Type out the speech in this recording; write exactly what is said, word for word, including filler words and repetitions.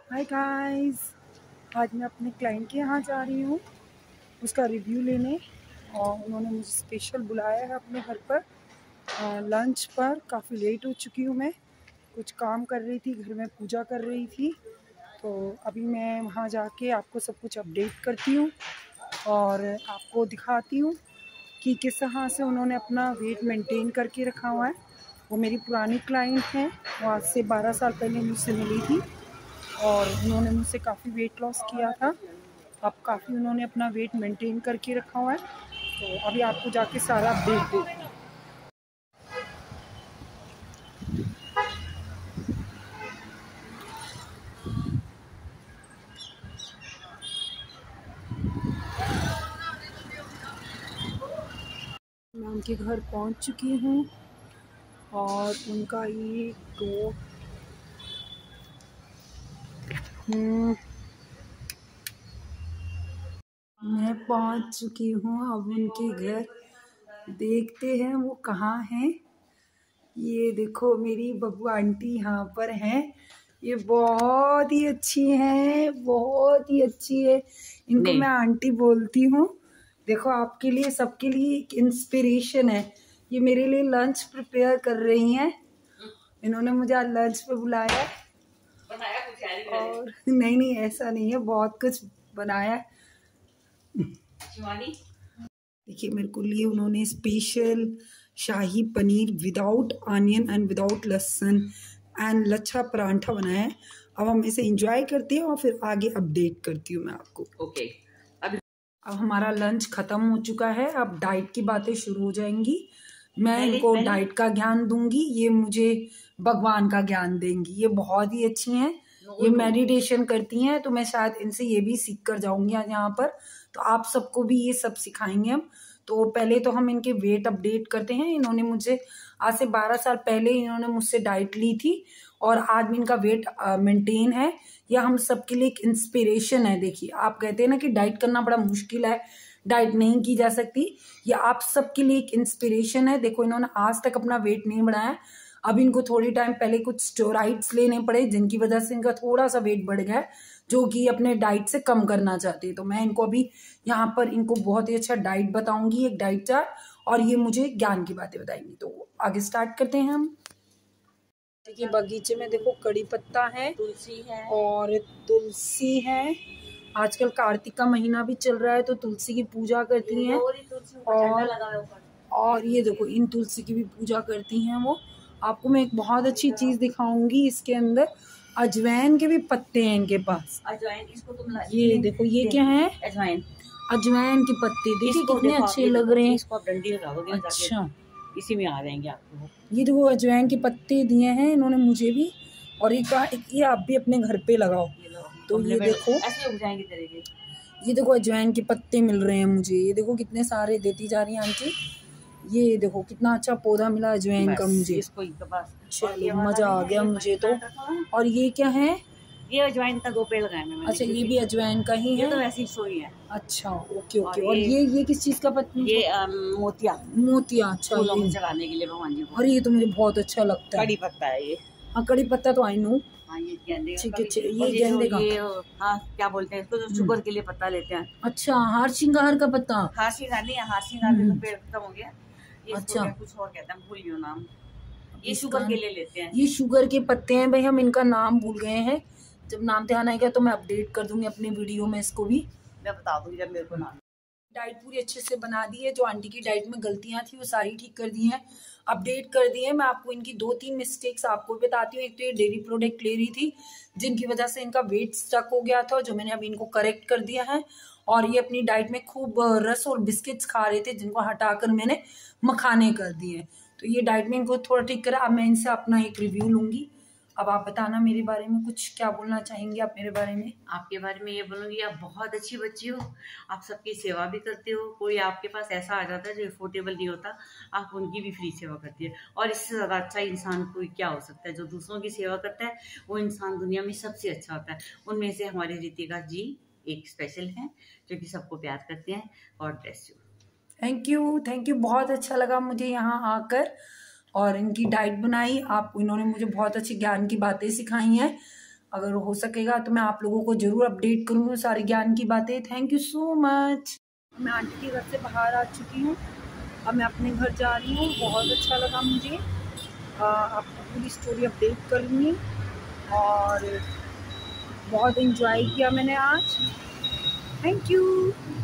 Hi guys, आज मैं अपने क्लाइंट के यहाँ जा रही हूँ उसका रिव्यू लेने। और उन्होंने मुझे स्पेशल बुलाया है अपने घर पर आ, लंच पर। काफ़ी लेट हो चुकी हूँ, मैं कुछ काम कर रही थी, घर में पूजा कर रही थी। तो अभी मैं वहाँ जाके आपको सब कुछ अपडेट करती हूँ और आपको दिखाती हूँ कि किस तरह से उन्होंने अपना वेट मेंटेन करके रखा हुआ है। वो मेरी पुरानी क्लाइंट हैं, वो आज से बारह साल पहले मुझसे मिली थी और उन्होंने मुझसे काफ़ी वेट लॉस किया था। अब काफ़ी उन्होंने अपना वेट मेंटेन करके रखा हुआ है। तो अभी आपको जाके सारा अपडेट देती हूँ। मैं उनके घर पहुंच चुकी हूँ और उनका ये दो हम्म मैं पहुंच चुकी हूँ। अब उनके घर देखते हैं वो कहाँ हैं। ये देखो मेरी बब्बू आंटी यहाँ पर हैं। ये बहुत ही अच्छी हैं, बहुत ही अच्छी है। इनको मैं आंटी बोलती हूँ। देखो आपके लिए, सबके लिए एक इंस्पिरेशन है। ये मेरे लिए लंच प्रिपेयर कर रही हैं। इन्होंने मुझे आज लंच पे बुलाया और नहीं नहीं ऐसा नहीं है, बहुत कुछ बनाया। देखिए मेरे को लिए उन्होंने special shahi paneer without onion and without लहसुन एंड लच्छा परांठा बनाया है। अब हम इसे एंजॉय करते हैं और फिर आगे अपडेट करती हूँ मैं आपको। Okay okay. अब अब हमारा लंच खत्म हो चुका है। अब डाइट की बातें शुरू हो जाएंगी। मैं इनको डाइट का ज्ञान दूंगी, ये मुझे भगवान का ज्ञान देंगी। ये बहुत ही अच्छी हैं, ये मेडिटेशन करती हैं, तो मैं शायद इनसे ये भी सीख कर जाऊंगी आज यहाँ पर। तो आप सबको भी ये सब सिखाएंगे हम। तो पहले तो हम इनके वेट अपडेट करते हैं। इन्होंने मुझे आज से बारह साल पहले इन्होंने मुझसे डाइट ली थी और आज भी इनका वेट मेंटेन है। यह हम सबके लिए एक इंस्पिरेशन है। देखिए आप कहते हैं ना कि डाइट करना बड़ा मुश्किल है, डाइट नहीं की जा सकती, ये आप सबके लिए एक इंस्पिरेशन है। देखो इन्होंने आज तक अपना वेट नहीं बढ़ाया। अब इनको थोड़ी टाइम पहले कुछ स्टेरॉइड्स लेने पड़े जिनकी वजह से इनका थोड़ा सा वेट बढ़ गया है, जो कि अपने डाइट से कम करना चाहते हैं। तो मैं इनको अभी यहाँ पर इनको बहुत ही अच्छा डाइट बताऊंगी, एक डाइट चार्ट, और ये मुझे ज्ञान की बातें बताएंगी। तो आगे स्टार्ट करते हैं हम। देखिए बगीचे में देखो कड़ी पत्ता है, तुलसी है और तुलसी है। आजकल कार्तिक का महीना भी चल रहा है तो तुलसी की पूजा करती हैं। और और ये देखो इन तुलसी की भी पूजा करती हैं वो। आपको मैं एक बहुत अच्छी चीज दिखाऊंगी, इसके अंदर अजवाइन के भी पत्ते हैं इनके पास। अजवाइन इसको तुम ये देखो, ये क्या है, अजवाइन अजवाइन के पत्ते। देखिए कितने अच्छे लग रहे हैं। इसको आप डंडी लगा दोगे। अच्छा इसी में आ जाएंगे आपको। ये देखो अजवाइन के पत्ते दिए हैं इन्होंने मुझे भी, और एक, एक ये आप भी अपने घर पे लगाओ। तो ये देखो ऐसे उग जाएंगे तेरे के। ये देखो अजवाइन के पत्ते मिल रहे हैं मुझे। ये देखो कितने सारे देती जा रही हैं आंटी। ये देखो कितना अच्छा पौधा मिला अजवाइन का मुझे। चलो मजा आ गया मुझे तो। और ये क्या है, ये अजवाइन का दो पेड़ लगाए मैंने। अच्छा ये भी अजवाइन का ही है, ये तो वैसी सोई है। अच्छा ओके ओके। और ये ये किस चीज का पत्ता? ये मोतिया मोतिया। अच्छा ये चढ़ाने के लिए भगवान जी को। और ये तो मुझे बहुत अच्छा लगता है, कड़ी पत्ता है ये। हाँ कड़ी पत्ता तो आई नो। ये गेंदे का, ये गेंदे का। हाँ क्या बोलते हैं इसको, जो शुगर के लिए पत्ता लेते हैं। अच्छा हार श्रृंगार का पत्ता। हार श्रृंगार नहीं, हार श्रृंगार का पेड़ खत्म हो गया। अच्छा कुछ और कहते हैं, भूल गया नाम। ये शुगर के लिए लेते हैं। ये शुगर के पत्ते हैं भाई, हम इनका नाम भूल गए हैं। जब नाम ध्यान आएगा तो मैं अपडेट कर दूंगी अपने वीडियो में, इसको भी मैं बता दूंगी जब मेरे को नाम। डाइट पूरी अच्छे से बना दी है। जो आंटी की डाइट में गलतियां थी वो सारी ठीक कर दी हैं, अपडेट कर दी है। मैं आपको इनकी दो तीन मिस्टेक्स आपको भी बताती हूँ। एक तो ये डेयरी प्रोडक्ट ले रही थी जिनकी वजह से इनका वेट स्टक हो गया था, जो मैंने अभी इनको करेक्ट कर दिया है। और ये अपनी डाइट में खूब रस और बिस्किट्स खा रहे थे जिनको हटाकर मैंने मखाने कर दिए। तो ये डाइट में इनको थोड़ा ठीक करा। अब मैं इनसे अपना एक रिव्यू लूंगी। अब आप बताना मेरे बारे में कुछ, क्या बोलना चाहेंगे आप मेरे बारे में? आपके बारे में ये बोलूँगी, आप बहुत अच्छी बच्ची हो, आप सबकी सेवा भी करते हो। कोई आपके पास ऐसा आ जाता है जो अफोर्डेबल नहीं होता, आप उनकी भी फ्री सेवा करती है। और इससे ज़्यादा अच्छा इंसान कोई क्या हो सकता है? जो दूसरों की सेवा करता है वो इंसान दुनिया में सबसे अच्छा होता है। उनमें से हमारे रितिका जी एक स्पेशल हैं जो कि सबको प्यार करते हैं। God bless you. Thank you thank you. बहुत अच्छा लगा मुझे यहाँ आकर और इनकी डाइट बनाई। आप इन्होंने मुझे बहुत अच्छी ज्ञान की बातें सिखाई हैं। अगर हो सकेगा तो मैं आप लोगों को ज़रूर अपडेट करूँगी सारे ज्ञान की बातें। Thank you so much. मैं आंटी के घर से बाहर आ चुकी हूँ, अब मैं अपने घर जा रही हूँ। बहुत अच्छा लगा मुझे, आपको पूरी स्टोरी अपडेट करूँगी और बहुत एंजॉय किया मैंने आज। Thank you.